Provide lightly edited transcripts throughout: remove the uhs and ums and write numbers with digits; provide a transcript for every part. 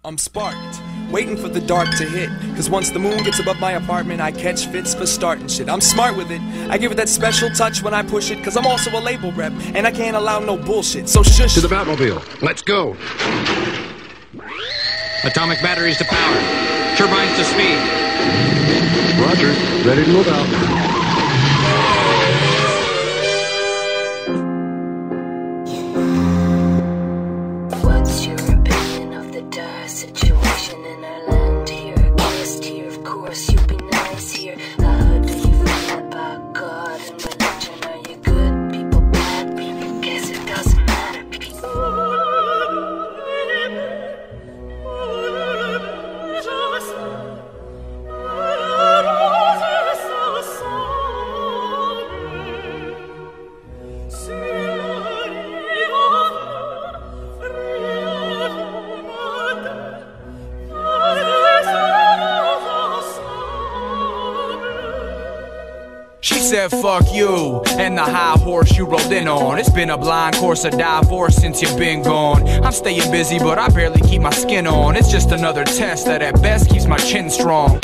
I'm sparked, waiting for the dark to hit. Cause once the moon gets above my apartment, I catch fits for starting shit. I'm smart with it, I give it that special touch when I push it. Cause I'm also a label rep, and I can't allow no bullshit. So shush. To the Batmobile, let's go. Atomic batteries to power, turbines to speed. Roger, ready to move out. What's your opinion of the dire situation in our land here? Guest here, of course, you'd be nice here. How do you feel about God and religion? Are you good people, bad people? Guess it doesn't matter. She said fuck you and the high horse you rode in on. It's been a blind course of divorce since you've been gone. I'm staying busy but I barely keep my skin on. It's just another test that at best keeps my chin strong.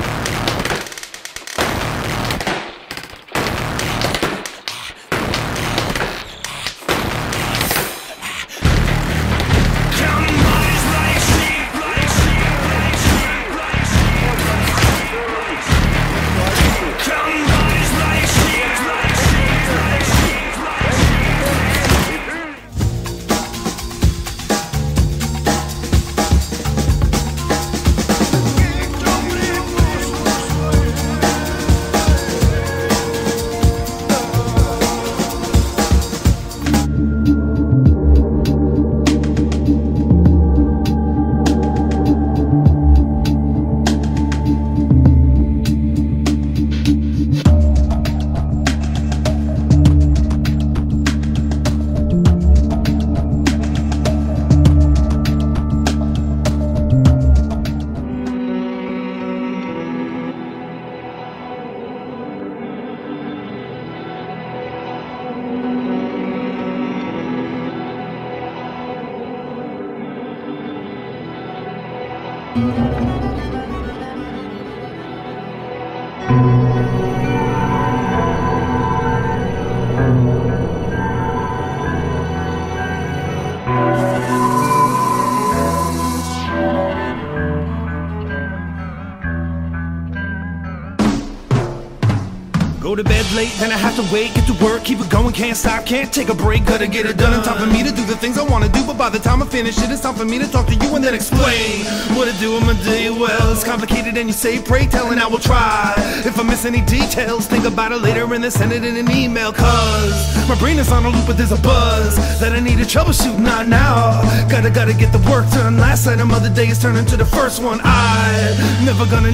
Go to bed late, then I have to wait, get to work, keep it going, can't stop, can't take a break, gotta get it done. It's time for me to do the things I wanna do, but by the time I finish it, it's time for me to talk to you and then explain what I do in my day. Well, it's complicated and you say pray tell and I will try. If I miss any details, think about it later and then send it in an email. Cause my brain is on a loop, but there's a buzz that I need to troubleshoot, not now. Gotta get the work done. Last item of the day is turning to the first one. I'm never gonna,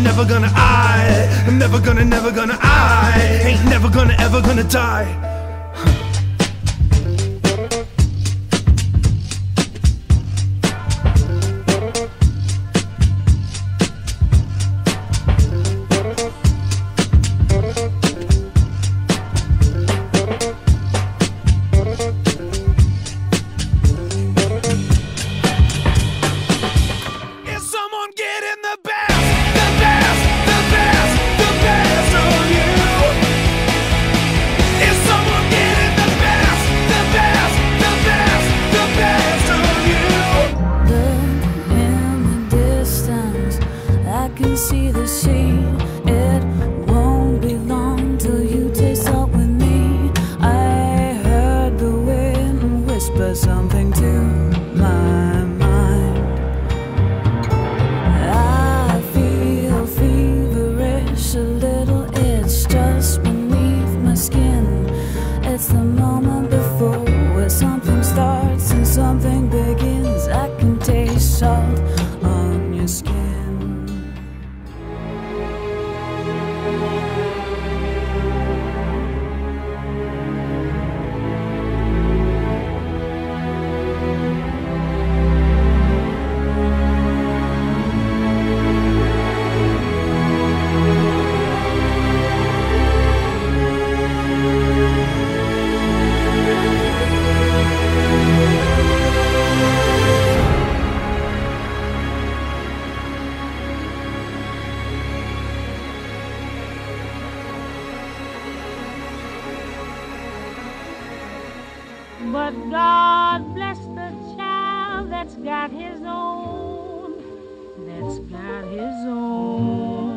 I'm never gonna, I ain't never gonna, ever gonna die. See the sea, it won't be long till you taste salt with me. I heard the wind whisper something to my mind. I feel feverish a little, it's just beneath my skin. It's the moment before where something starts and something begins. I can taste salt on your skin. God bless the child that's got his own, that's got his own.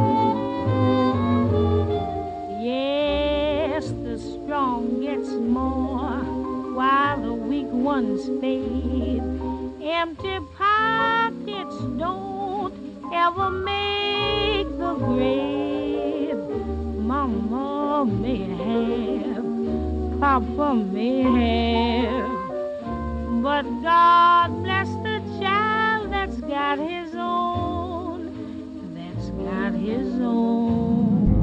Yes, the strong gets more while the weak ones fade. Empty pockets don't ever make the grade. Mama may have, Papa may have, but God bless the child that's got his own, that's got his own.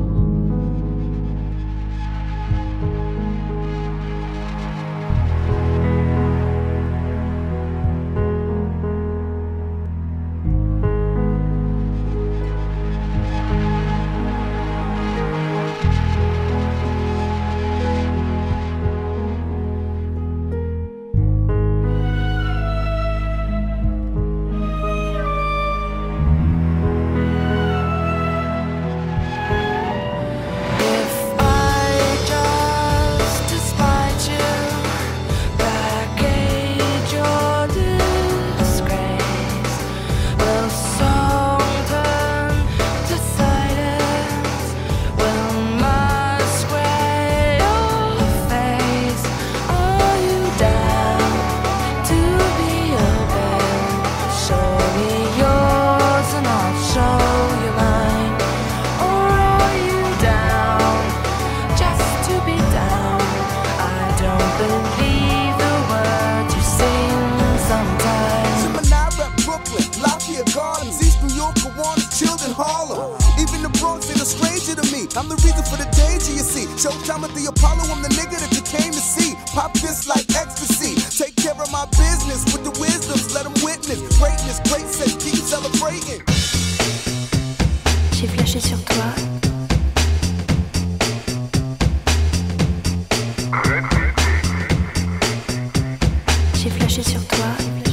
I'm the reason for the danger you see. Showtime at the Apollo, I'm the nigga that you came to see. Pop this like ecstasy. Take care of my business with the wisdoms. Let them witness greatness. Great set, keep celebrating. J'ai flashé sur toi. J'ai flashé sur toi.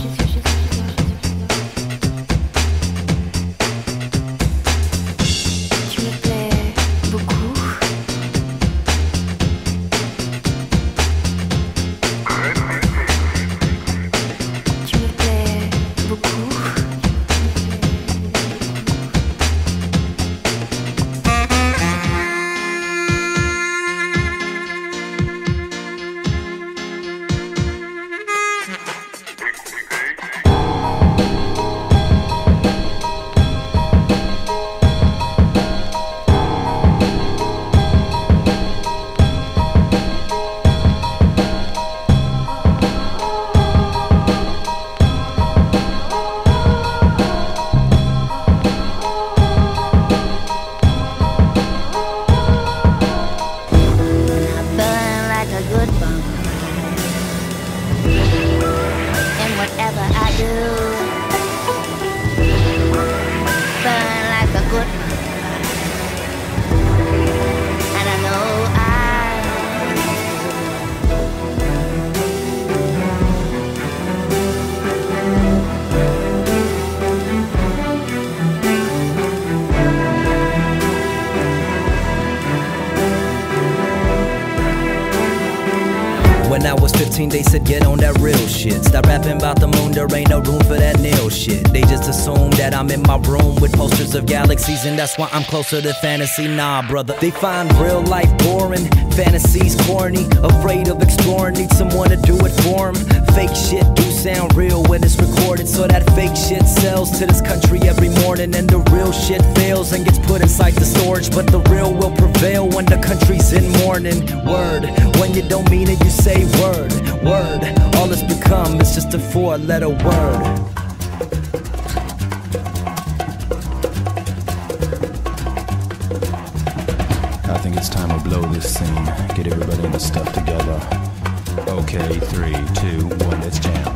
When I was 15, they said get on that real shit. Stop rapping about the moon, there ain't no room for that nil shit. They just assume that I'm in my room with posters of galaxies, and that's why I'm closer to fantasy. Nah, brother, they find real life boring, fantasies corny, afraid of exploring, need someone to do it for them. Fake shit do sound real when it's recorded, so that fake shit sells to this country every morning, and the real shit fails and gets put inside the storage. But the real will prevail when the country's in mourning. Word, when you don't mean it, you say word, word. All it's become is just a four-letter word. I think it's time we blow this scene. Get everybody in the stuff together. Okay, 3, 2, 1, let's jam.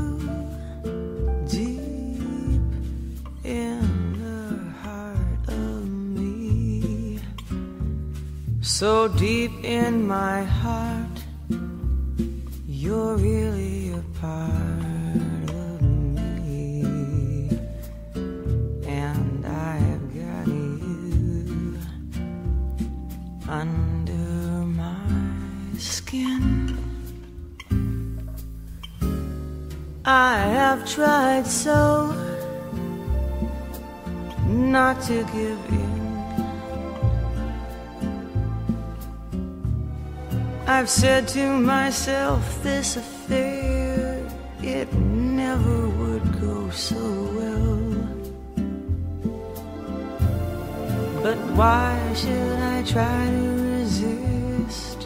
In the heart of deep in my heart, you're really a part of me, and I've got you under my skin. I have tried so not to give in. I've said to myself, this affair, it never would go so well. But why should I try to resist?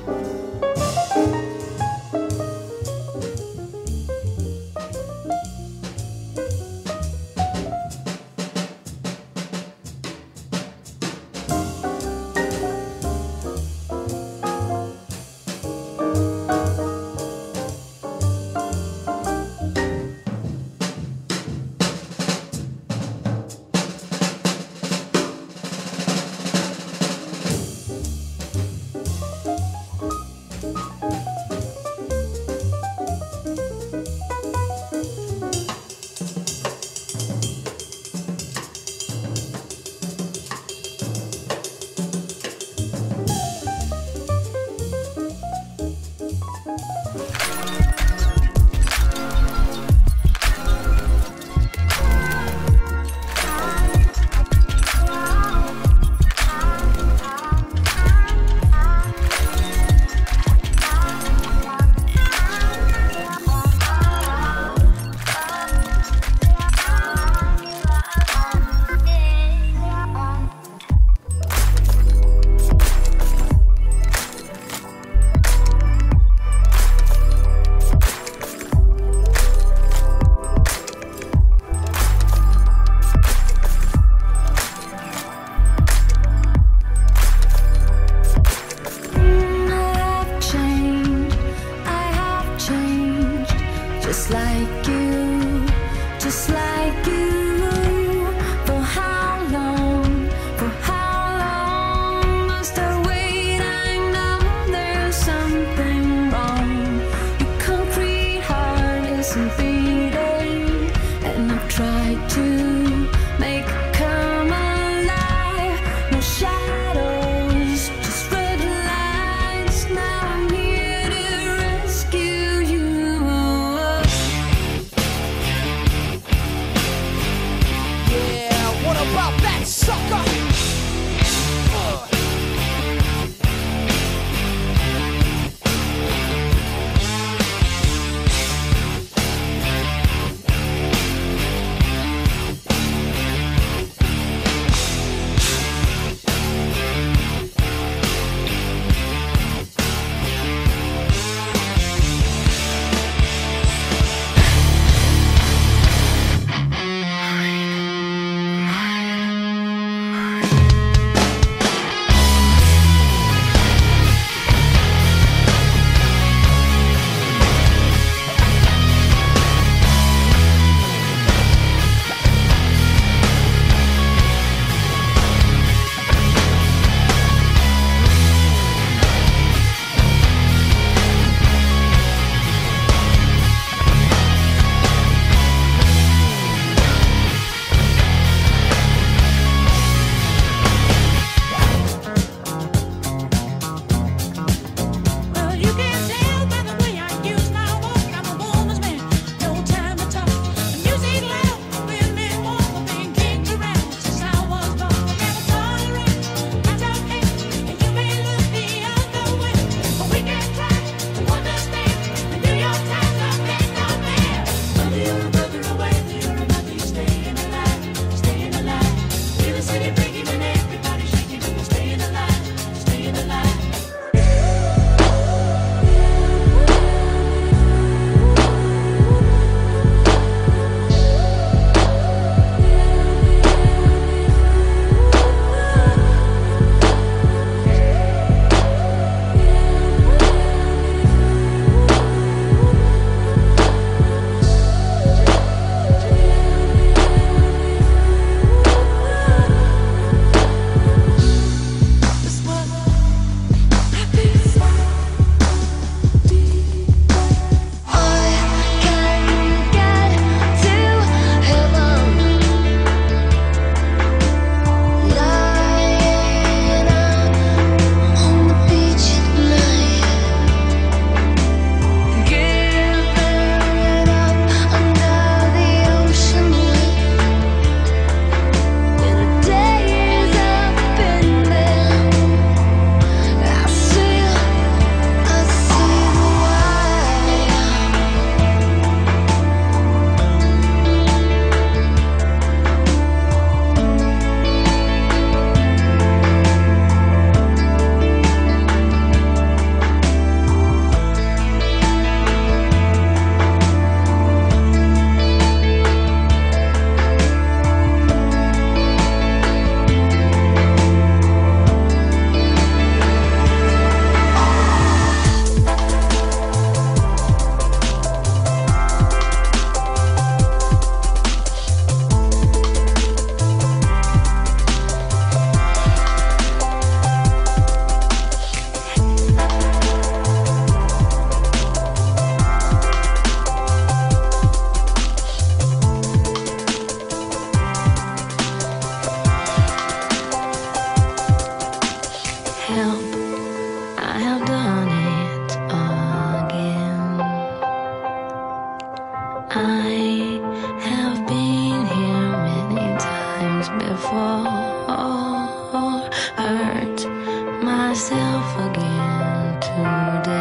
moderne.